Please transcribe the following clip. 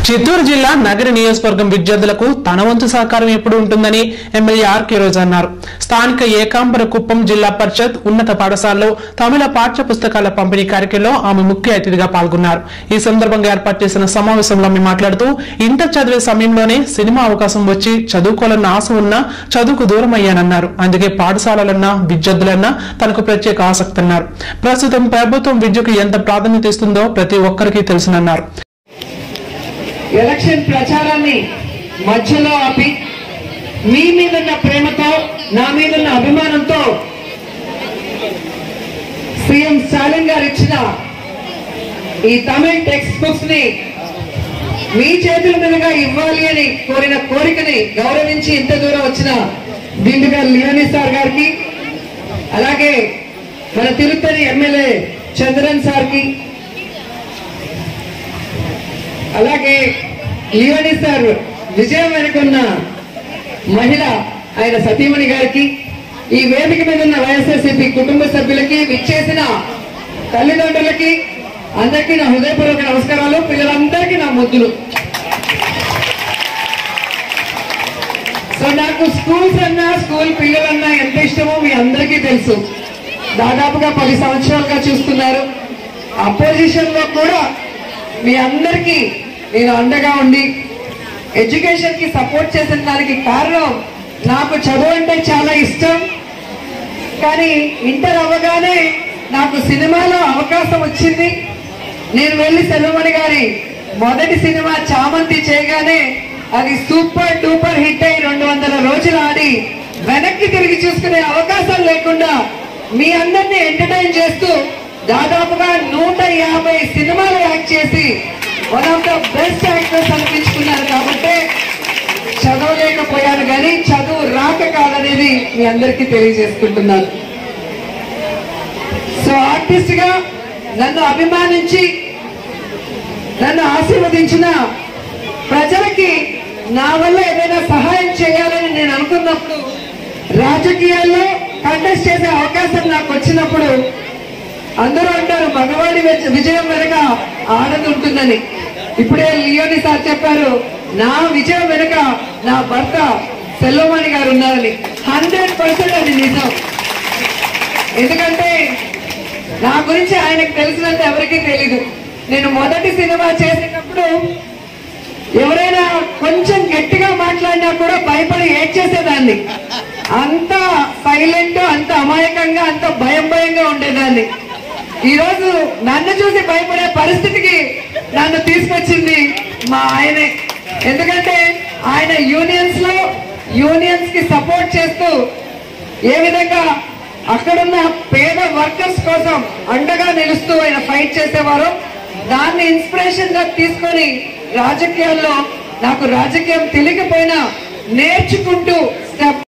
చిత్తూరు జిల్లా నగర నియోజకవర్గం విద్యార్థులకు తన వంతు సహకారం ఎప్పుడు ఉంటుందని ఎమ్మెల్యే ఆర్కే రోజా అన్నారు. స్థానిక ఏకాంబర కుప్పం జిల్లా పరిషత్ ఉన్నత పాఠశాలలో తమిళ పాఠ్య పుస్తకాల పంపిణీ కార్యక్రమంలో ఆమె ముఖ్య అతిథిగా పాల్గొన్నారు. ఈ సందర్భంగా ఏర్పాటు చేసిన సమావేశంలో ఆమె మాట్లాడుతూ ఇంటర్ చదివే సమయంలోనే సినిమా అవకాశం వచ్చి చదువుకోవాలన్న ఆశ ఉన్నా చదువుకు దూరం అయ్యానన్నారు. అందుకే పాఠశాలలన్నా విద్యార్థులన్నా తనకు ప్రత్యేక ఆసక్తి అన్నారు. ప్రస్తుతం ప్రభుత్వం విద్యకు ఎంత ప్రాధాన్యత ఇస్తుందో ప్రతి ఒక్కరికి తెలుసునన్నారు. ఎలక్షన్ ప్రచారాన్ని మధ్యలో ఆపి మీ మీదున్న ప్రేమతో నా మీదున్న అభిమానంతో సీఎం స్టాలిన్ గారు ఇచ్చిన ఈ తమిళ టెక్స్ట్ బుక్స్ ని మీ చేతుల మీదుగా ఇవ్వాలి అని కోరిన కోరికని గౌరవించి ఇంత దూరం వచ్చిన దిండుగల్ లియోని సార్ గారికి, అలాగే మన తిరుపతి ఎమ్మెల్యే చంద్రన్ సార్కి, అలాగే లియోని సార్ విజయం వెనుకున్న మహిళ ఆయన సతీమణి గారికి, ఈ వేదిక మీద ఉన్న వైఎస్ఆర్సీపీ కుటుంబ సభ్యులకి, విచ్చేసిన తల్లిదండ్రులకి అందరికీ నా హృదయపూర్వక నమస్కారాలు. పిల్లలందరికీ నా ముద్దులు. సో నాకు స్కూల్స్ అన్నా స్కూల్ పిల్లలన్నా ఎంత ఇష్టమో మీ అందరికీ తెలుసు. దాదాపుగా 10 సంవత్సరాలుగా చూస్తున్నారు. అపోజిషన్ లో కూడా మీ అందరికీ నేను అండగా ఉండి ఎడ్యుకేషన్ కి సపోర్ట్ చేసిన దానికి కారణం నాకు చదువు అంటే చాలా ఇష్టం. కానీ ఇంటర్ అవ్వగానే నాకు సినిమాలో అవకాశం వచ్చింది. నేను వెళ్లి సెల్వమణి గారి మొదటి సినిమా చామంతి చేయగానే అది సూపర్ డూపర్ హిట్ అయి 200 రోజులు ఆడి వెనక్కి తిరిగి చూసుకునే అవకాశం లేకుండా మీ అందరినీ ఎంటర్టైన్ చేస్తూ దాదాపుగా 150 సినిమాలు యాక్ట్ చేసి one of the best actors అనిపించుకున్నారు. కాబట్టి చదవలేకపోయాను కానీ చదువు రాక కాదనేది మీ అందరికీ తెలియజేసుకుంటున్నాను. సో ఆర్టిస్ట్ గా నన్ను అభిమానించి నన్ను ఆశీర్వదించిన ప్రజలకి నా వల్ల ఏదైనా సహాయం చేయాలని నేను అనుకున్నప్పుడు, రాజకీయాల్లో కంటెస్ట్ చేసే అవకాశం నాకు వచ్చినప్పుడు అందరూ అంటారు మగవాడి విజయం వెనుక ఆడది ఉంటుందని. ఇప్పుడే లియోని సార్ చెప్పారు నా విజయం వెనుక నా భర్త సెల్వమణి గారు ఉన్నారని. 100% అది నిజం. ఎందుకంటే నా గురించి ఆయనకు తెలిసినంత ఎవరికీ తెలీదు. నేను మొదటి సినిమా చేసేటప్పుడు ఎవరైనా కొంచెం గట్టిగా మాట్లాడినా కూడా భయపడి ఏడ్చేసేదాన్ని. అంత సైలెంట్, అంత అమాయకంగా, అంత భయంగా ఉండేదాన్ని. ఈ రోజు నన్ను చూసి భయపడే పరిస్థితికి నన్ను తీసుకొచ్చింది మా ఆయనే. ఎందుకంటే ఆయన యూనియన్స్ కి సపోర్ట్ చేస్తూ ఏ విధంగా అక్కడున్న పేద వర్కర్స్ కోసం అండగా నిలుస్తూ ఆయన ఫైట్ చేసేవారు. దాన్ని ఇన్స్పిరేషన్ గా తీసుకొని రాజకీయాల్లో నాకు రాజకీయం తెలియకపోయినా నేర్చుకుంటూ స్టెప్